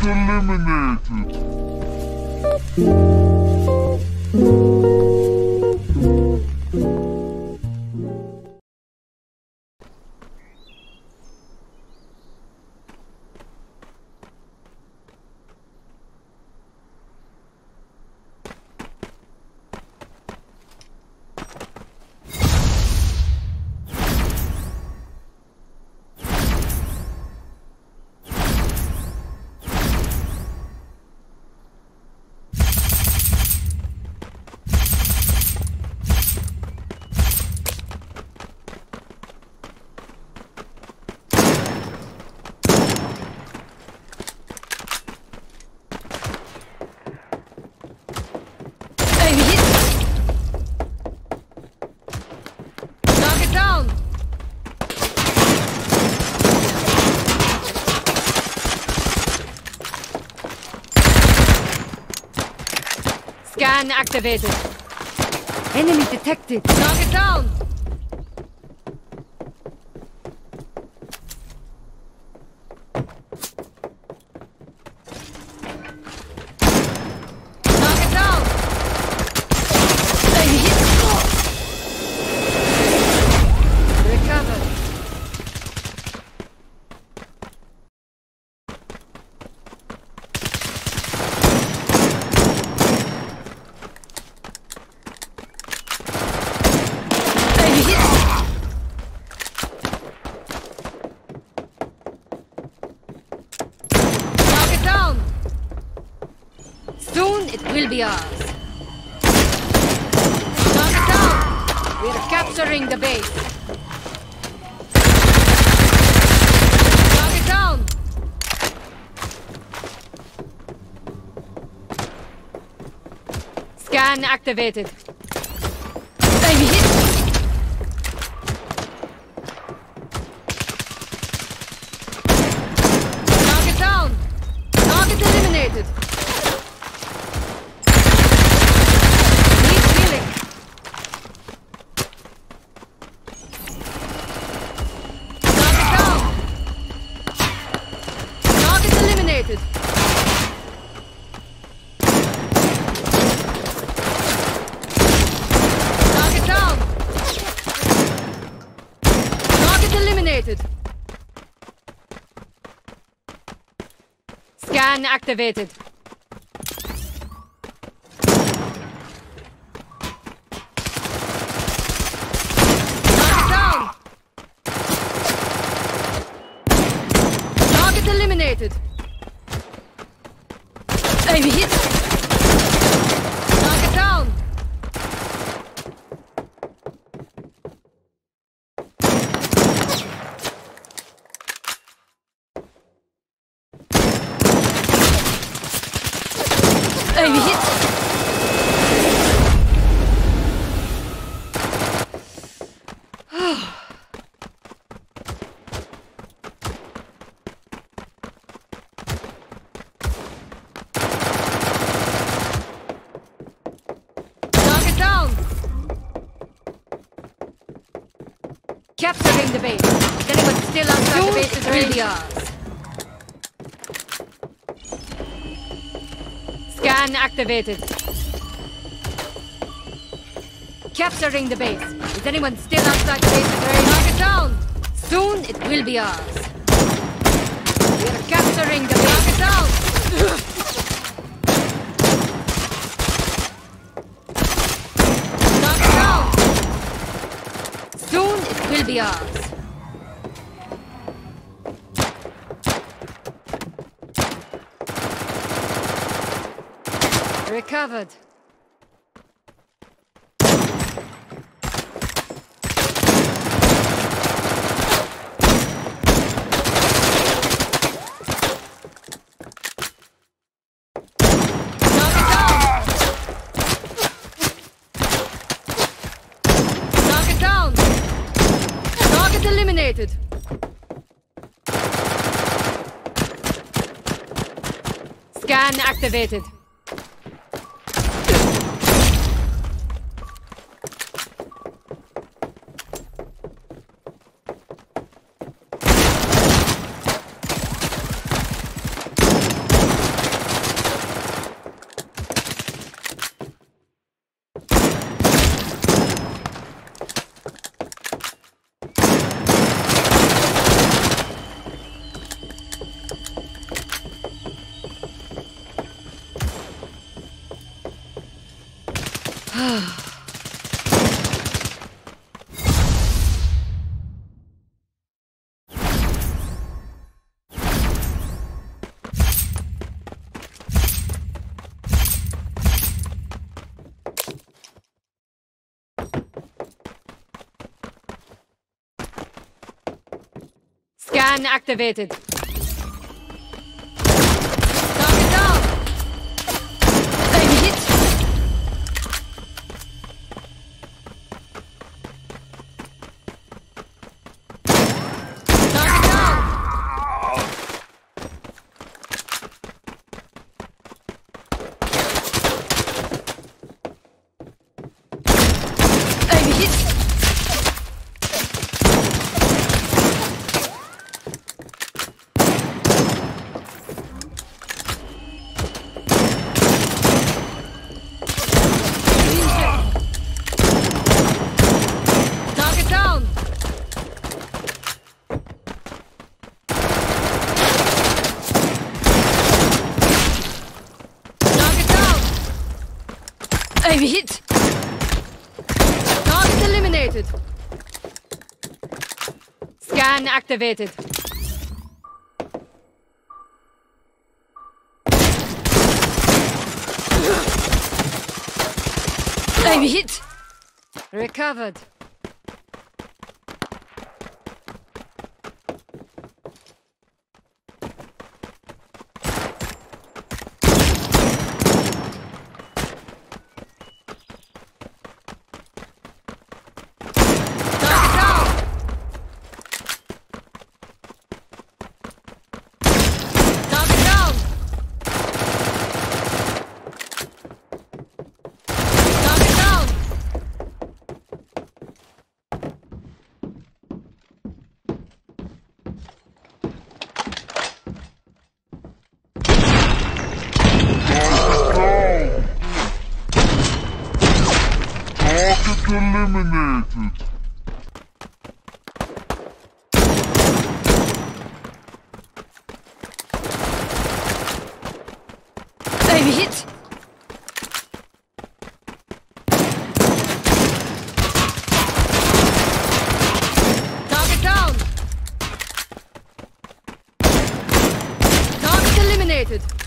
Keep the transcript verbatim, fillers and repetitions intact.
eliminated. Scan activated. Enemy detected. Target down. Target down. Enemy hit. Recovered. Soon it will be ours. Target down! We're capturing the base. Target down! Scan activated. Enemy hit! Target down! Target eliminated! Target down! Target eliminated! Scan activated. Target down! Target eliminated! Enemy hit! Target down! Enemy hit! Capturing the base. Is anyone still outside the base? It will be ours. Scan activated. Capturing the base. Is anyone still outside the base? Target down. Soon it will be ours. We are capturing the base. Target down. Will be ours. Recovered. Eliminated. Scan activated. Scan activated. Target down. Enemy hit. Target down. Enemy hit. Enemy hit! Target eliminated! Scan activated. Enemy hit! Recovered. Eliminated. Enemy hit. Target down. Target eliminated.